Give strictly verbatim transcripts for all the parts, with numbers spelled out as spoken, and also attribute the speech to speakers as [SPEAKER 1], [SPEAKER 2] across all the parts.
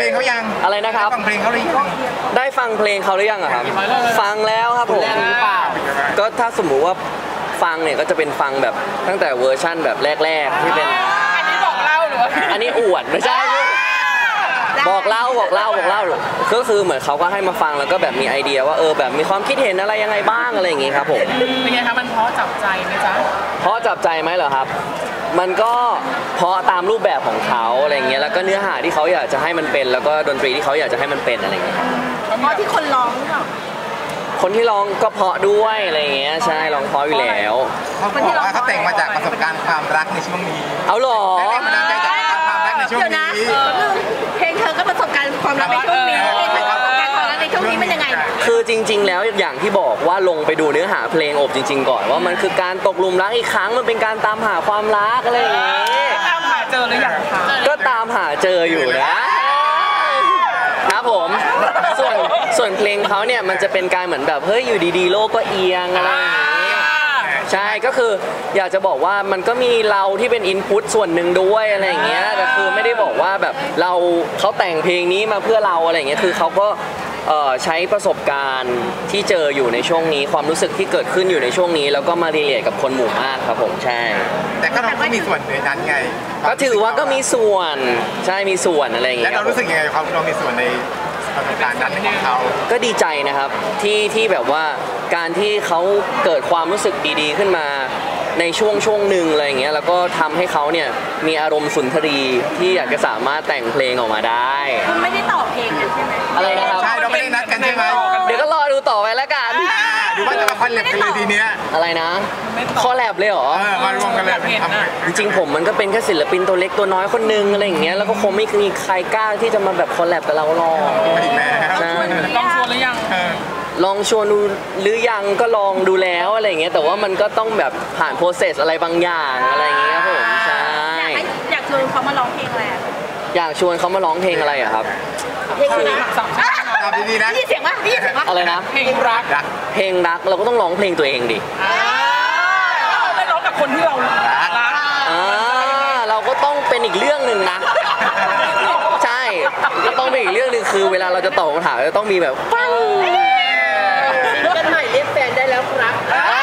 [SPEAKER 1] เพลงเขายัง
[SPEAKER 2] อะไรนะครับ
[SPEAKER 1] ฟังเพลงเขาหรือยัง
[SPEAKER 2] ได้ฟังเพลงเขาหรือยังอะครับฟังแล้วครับผมก็ถ้าสมมุติว่าฟังเนี่ยก็จะเป็นฟังแบบตั้งแต่เวอร์ชั่นแบบแรกๆที่เป็น
[SPEAKER 3] อันนี้บอกเล่าหรือ
[SPEAKER 2] อันนี้อวดไม่ใช่บอกเล่าบอกเล่าบอกเล่าก็คือเหมือนเขาก็ให้มาฟังแล้วก็แบบมีไอเดียว่าเออแบบมีความคิดเห็นอะไรยังไงบ้างอะไรอย่างงี้ครับผม
[SPEAKER 3] เป็นไงคะมันเพราะจับใจไหมจ๊ะ
[SPEAKER 2] เพราะจับใจไหมเหรอครับมันก็เพราะตามรูปแบบของเขาอะไรเงี้ยแล้วก็เนื้อหาที่เขาอยากจะให้มันเป็นแล้วก็ดนตรีที่เขาอยากจะให้มันเป็นอะไรเงี้ย
[SPEAKER 4] เพราะที่คนร้องหรือเปล่า
[SPEAKER 2] คนที่ร้องก็เพราะด้วยอะไรเงี้ยใช่ร้องเพราะอยู่แล้ว
[SPEAKER 1] เขาบอกว่าเขาแต่งมาจากประสบการณ์ความรักในช่วงนี้
[SPEAKER 2] เอาหรอ
[SPEAKER 1] แรงบันดาลใจจากความรักในช่วงนี้
[SPEAKER 4] เพลงเธอก็ประสบการณ์ความรักในช่วงนี้ประสบการณ์ความรักในช่วงนี้มันยังไง
[SPEAKER 2] คือจริงๆแล้วอย่างที่บอกว่าลงไปดูเนื้อหาเพลงอบจริงๆก่อนว่ามันคือการตกหลุมรักอีกครั้งมันเป็นการตามหาความรักอะไรอย่างเงี้ย
[SPEAKER 3] ตามหาเจอหรือยังคะ
[SPEAKER 2] ก็ตามหาเจออยู่นะครับผมส่วนส่วนเพลงเขาเนี่ยมันจะเป็นการเหมือนแบบเฮ้ยอยู่ดีๆโลกก็เอียงอะไรอย่างเงี้ยใช่ก็คืออยากจะบอกว่ามันก็มีเราที่เป็นอินพุตส่วนหนึ่งด้วยอะไรอย่างเงี้ยแต่คือไม่ได้บอกว่าแบบเราเขาแต่งเพลงนี้มาเพื่อเราอะไรอย่างเงี้ยคือเขาก็ใช้ประสบการณ์ที่เจออยู่ในช่วงนี้ความรู้สึกที่เกิดขึ้นอยู่ในช่วงนี้แล้วก็มารีเลทกับคนหมู่มากครับผมใช่
[SPEAKER 1] แต่ก็เราก็มีส่วนในนั้นไง
[SPEAKER 2] ก็ถือว่าก็มีส่วนใช่มีส่วนอะไรอย่างเงี้ย
[SPEAKER 1] แล้วเรารู้สึกยังไงเขาเรามีส่วนในประสบการณ์นั้นของเขา
[SPEAKER 2] ก็ดีใจนะครับที่ที่แบบว่าการที่เขาเกิดความรู้สึกดีๆขึ้นมาในช่วงช่วงหนึ่งอะไรอย่างเงี้ยแล้วก็ทำให้เขาเนี่ยมีอารมณ์สุนทรีที่อยากจะสามารถแต่งเพลงออกมาได้
[SPEAKER 4] คุณไม่ได้ต่อเพลงกันใช่ไหม
[SPEAKER 2] อะไรนะครับ
[SPEAKER 1] ใช่เราไม่ได้นัดกันใช่ไหม
[SPEAKER 2] เดี๋ยวก็รอดูต่อไปแล้วกัน
[SPEAKER 1] หรือว่าจะมาคอลแลบกันเลยทีเนี้ย
[SPEAKER 2] อะไรนะคอลแลบเลยเหรอ
[SPEAKER 1] มารวมกันเลย
[SPEAKER 2] จริงๆผมมันก็เป็นแค่ศิลปินตัวเล็กตัวน้อยคนนึงอะไรอย่างเงี้ยแล้วก็คงไม่มีใครกล้าที่จะมาแบบคอลแลบกับเราหรอก
[SPEAKER 3] ใช่ลองชวนหรือยัง
[SPEAKER 2] ลองชวนดูหรือยังก็ลองดูแล้วอะไรอย่างเงี้ยแต่ว่ามันก็ต้องแบบผ่านโปรเซสอะไรบางอย่างอะไรอย่างเงี้ยผมใช่
[SPEAKER 4] อยากชวนเขามาร้องเพลงอะไร
[SPEAKER 2] อยากชวนเขามาร้องเพลงอะไรอะครับ
[SPEAKER 4] เพลงรัก
[SPEAKER 1] ตอบดีๆนะ
[SPEAKER 4] นี่เสียงว่านี่เสียงว่า
[SPEAKER 2] อะไรนะ
[SPEAKER 3] เพลงรัก
[SPEAKER 2] เพลงรักเราก็ต้องร้องเพลงตัวเองดิ
[SPEAKER 3] ไม่ร้องกับคนที่เรารัก
[SPEAKER 2] อ่าเราก็ต้องเป็นอีกเรื่องหนึ่งนะใช่ก็ต้องเป็นอีกเรื่องหนึ่งคือเวลาเราจะตอบคำถามจะต้องมีแบบปัง
[SPEAKER 4] กันใหม่เรียกแฟนได้แล้วครับ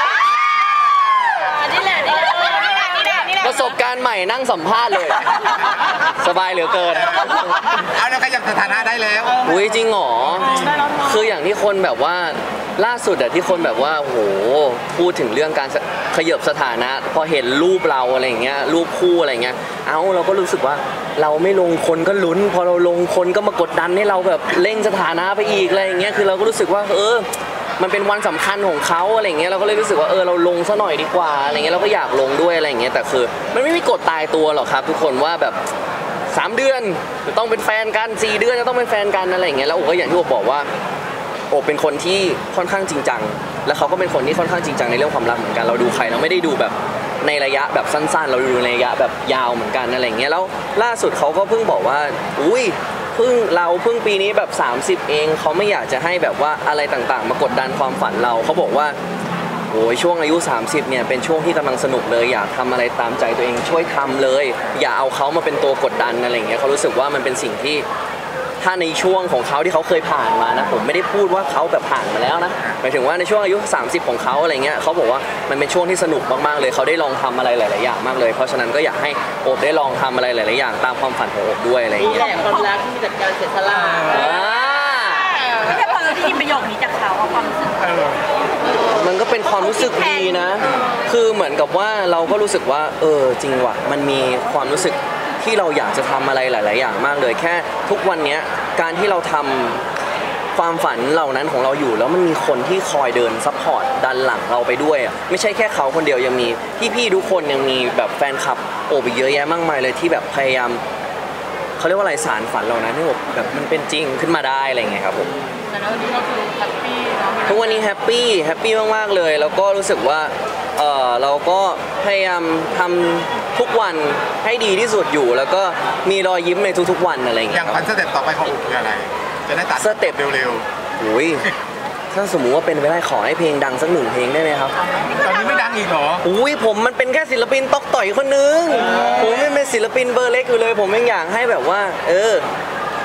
[SPEAKER 4] นี่แหละนี่แหละนี่แหละนี่แหละ
[SPEAKER 2] ประสบการณ์ใหม่นั่งสัมภาษณ์เลยสบายเหลือเกิน
[SPEAKER 1] เอาแล้วขยับสถานะได้แล้ว
[SPEAKER 2] อุ้ยจริงหรอคืออย่างที่คนแบบว่าล่าสุดอะที่คนแบบว่าโหพูดถึงเรื่องการขยับสถานะพอเห็นรูปเราอะไรเงี้ยรูปคู่อะไรเงี้ยเอ้าเราก็รู้สึกว่าเราไม่ลงคนก็ลุ้นพอเราลงคนก็มากดดันให้เราแบบเร่งสถานะไปอีกอะไรเงี้ยคือเราก็รู้สึกว่าเออมันเป็นวันสำคัญของเขาอะไรเงี้ยเราก็เลยรู้สึกว่าเออเราลงซะหน่อยดีกว่าอะไรเงี้ยเราก็อยากลงด้วยอะไรเงี้ยแต่คือมันไม่มีกฎตายตัวหรอกครับทุกคนว่าแบบสามเดือนจะต้องเป็นแฟนกันสี่เดือนจะต้องเป็นแฟนกันอะไรเงี้ยแล้วโอ้ก็อย่างที่โอบอกว่าโอเป็นคนที่ค่อนข้างจริงจังแล้วเขาก็เป็นคนที่ค่อนข้างจริงจังในเรื่องความรักเหมือนกันเราดูใครเราไม่ได้ดูแบบในระยะแบบสั้นๆเราดูในระยะแบบยาวเหมือนกันอะไรเงี้ยแล้วล่าสุดเขาก็เพิ่งบอกว่าอุ้ยเพิ่งเราเพิ่งปีนี้แบบสามสิบเองเขาไม่อยากจะให้แบบว่าอะไรต่างๆมากดดันความฝันเราเขาบอกว่าโอ้ยช่วงอายุสามสิบเนี่ยเป็นช่วงที่กำลังสนุกเลยอยากทำอะไรตามใจตัวเองช่วยทำเลยอย่าเอาเขามาเป็นตัวกดดันอะไรเงี้ยเขารู้สึกว่ามันเป็นสิ่งที่ถ้าในช่วงของเขาที่เขาเคยผ่านมานะผมไม่ได้พูดว่าเขาแบบผ่านมาแล้วนะหมายถึงว่าในช่วงอายุสามสิบของเขาอะไรเงี้ยเขาบอกว่ามันเป็นช่วงที่สนุกมากๆเลยเขาได้ลองทำอะไรหลายๆอย่างมากเลยเพราะฉะนั้นก็อยากให้โอบได้ลองทำอะไรหลายๆอย่างตามความฝันของโอบด้วยอะไรเงี้ย
[SPEAKER 4] นี่แหละความรักที่จัดการเสียสละไม่ใช่พอเราได้ยินประโยคนี้จากเขาความรู้สึก
[SPEAKER 2] มันก็เป็นความรู้สึกดีนะคือเหมือนกับว่าเราก็รู้สึกว่าเออจริงว่ะมันมีความรู้สึกที่เราอยากจะทำอะไรหลายๆอย่างมากเลยแค่ทุกวันนี้การที่เราทำความฝันเหล่านั้นของเราอยู่แล้วมันมีคนที่คอยเดินซัพพอร์ตดันหลังเราไปด้วยอ่ะไม่ใช่แค่เขาคนเดียวยังมีพี่ๆทุกคนยังมีแบบแฟนคลับโอบอีกเยอะแยะมากมายเลยที่แบบพยายามเขาเรียกว่าอะไรสารฝันเรานั้นให้แบบมันเป็นจริงขึ้นมาได้อะไรเงี้ยครับผม
[SPEAKER 3] แต่แล้ววันนี้ก็คือแฮปปี้
[SPEAKER 2] ทุกวันนี้แฮปปี้แฮปปี้มากๆเลยแล้วก็รู้สึกว่าเออเราก็พยายามทำทุกวันให้ดีที่สุดอยู่แล้วก็มีรอยยิ้มในทุกๆวันอะไรอย่างเงี้ย
[SPEAKER 1] อย่างพันสเต็ปต่อไปของคืออะไรจะได้ตัด
[SPEAKER 2] สเต็ป
[SPEAKER 1] เร็ว
[SPEAKER 2] ๆอุ้ยถ้าสมมุติว่าเป็นไปได้ขอให้เพลงดังสักหนึ่งเพลงได้ไหมครับ
[SPEAKER 1] ตอนนี้ไม่ดังอีกเหรอ
[SPEAKER 2] อุ้ยผมมันเป็นแค่ศิลปินตอกต่อยคนนึงผมไม่เป็นศิลปินเบอร์เล็กอยู่เลยผมยังอยากให้แบบว่าเออ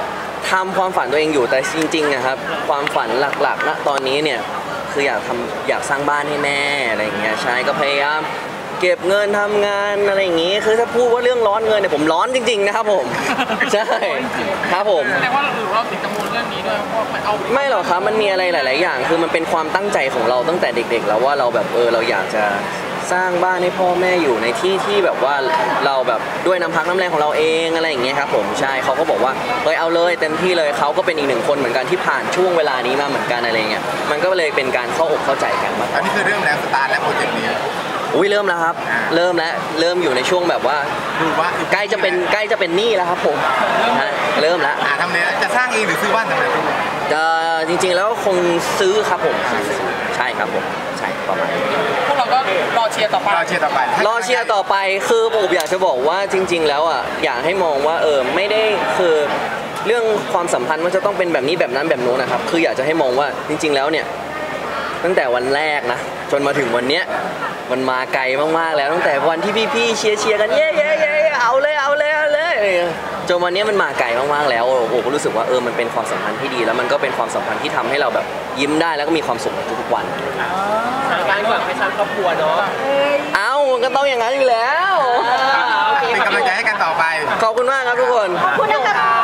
[SPEAKER 2] ทำความฝันตัวเองอยู่แต่จริงๆนะครับความฝันหลักๆณตอนนี้เนี่ยคืออยากทำอยากสร้างบ้านให้แม่อะไรอย่างเงี้ยใช่ก็พยายามเก็บเงินทำงานอะไรอย่างงี้คือถ้าพูดว่าเรื่องร้อนเงินเนี่ยผมร้อนจริงๆนะครับผมใช่ครับผม
[SPEAKER 3] แสดงว่าหรือเราติดกังวลเรื่องนี้ด้วยเพราะมันเอา
[SPEAKER 2] ไม่หรอกครับมันมีอะไรหลาย ๆ อย่าง คือมันเป็นความตั้งใจของเราตั้งแต่เด็ก ๆ แล้วว่าเราแบบเออเราอยากจะสร้างบ้านให้พ่อแม่อยู่ในที่ที่แบบว่าเราแบบด้วยน้ำพักน้ำแรงของเราเองอะไรอย่างเงี้ยครับผมใช่เขาก็บอกว่าเฮ้ยเอาเลยเต็มที่เลยเขาก็เป็นอีกหนึ่งคนเหมือนกันที่ผ่านช่วงเวลานี้มาเหมือนกันอะไรเงี้ยมันก็เลยเป็นการเข้าอกเข้าใจกันมาก
[SPEAKER 1] อันนี้คือเริ่มแล้วสตาร์ทแล้วโปรเจกต์นี้
[SPEAKER 2] อุ้ยเริ่มแล้วครับ
[SPEAKER 1] อ่า
[SPEAKER 2] เริ่มแล้วเริ่มอยู่ในช่วงแบบว่า
[SPEAKER 1] ดูว่า
[SPEAKER 2] ใกล้จะเป็นใกล้จะเป็นหนี้แล้วครับผมฮะเริ่มแล้ว
[SPEAKER 1] อ่าทำเลยจะสร้างเองหรือซื้อบ้านทำไมลูก
[SPEAKER 2] จะจริง ๆ แล้วคงซื้อครับผมใช่ครับผมใช่ประมาณนี้
[SPEAKER 3] พวกเราก็รอเชียร์ต่อไป
[SPEAKER 1] รอเชียร์ต่อไป
[SPEAKER 2] รอเชียร์ต่อไปคือผมอยากจะบอกว่าจริง ๆ แล้วอ่ะอยากให้มองว่าเออไม่ได้คือเรื่องความสัมพันธ์มันจะต้องเป็นแบบนี้แบบนั้นแบบโน้นนะครับคืออยากจะให้มองว่าจริง ๆ แล้วเนี่ยตั้งแต่วันแรกนะจนมาถึงวันเนี้ยมันมาไกลมากๆแล้วตั้งแต่วันที่พี่ๆเชียร์เชียร์กันเย้เย้เย้เอาเลยเอาเลยเอาเลยจนวันนี้มันมาไกลมากๆแล้วโอ้โหก็รู้สึกว่าเออมันเป็นความสัมพันธ์ที่ดีแล้วมันก็เป็นความสัมพันธ์ที่ทำให้เราแบบยิ้มได้แล้วก็มีความสุขในทุกๆวัน
[SPEAKER 3] การก่อนให้ชั้นครอบครัวเนาะ
[SPEAKER 2] เอ้ามันก็ต้องอย่างนั้นอยู่แล้ว
[SPEAKER 1] เป็นกำลังใจให้กันต่อไป
[SPEAKER 2] ขอบคุณมากครับทุกคน
[SPEAKER 4] ขอบคุณนะคะ